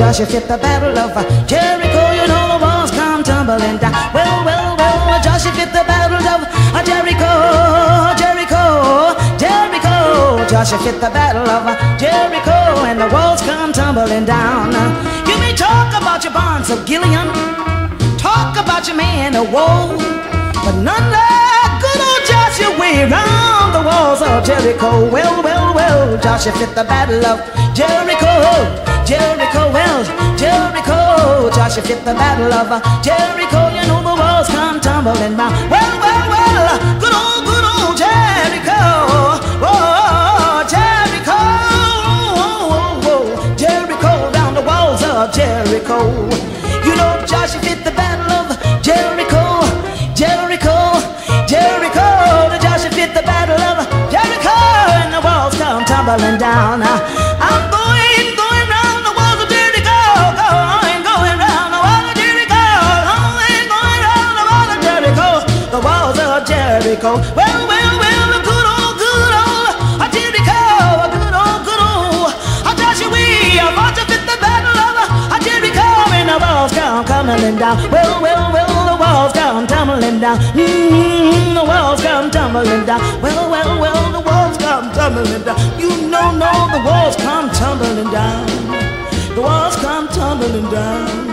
Joshua fit the battle of Jericho. You know the walls come tumbling down. Well, well, well, Joshua fit the battle of Jericho, Jericho, Jericho. Joshua fit the battle of Jericho, and the walls come tumbling down. You may talk about your bonds of Gilead, talk about your man of woe, but none like good old Joshua way round the walls of Jericho. Well, well, well, Joshua fit the battle of Jericho, Jericho, well, Jericho. Joshua fit the battle of Jericho. You know the walls come tumbling down. Well, well, well, good old Jericho. Oh, Jericho, oh, oh, oh, Jericho, down the walls of Jericho. You know Joshua fit the battle of Jericho, Jericho, Jericho. The Joshua fit the battle of Jericho, and the walls come tumbling down. I'm going round the walls of Jericho, going round the walls of Jericho, going round the walls of Jericho, the walls of Jericho. Well, well, well, the good old Jericho, good old Joshua, we are about to fit the battle of Jericho, and the walls come tumbling down. Well, well, well, the walls come tumbling down. The walls come tumbling down. Well, well, well, the walls come tumbling down. You know, the walls come tumbling down. The walls come tumbling down.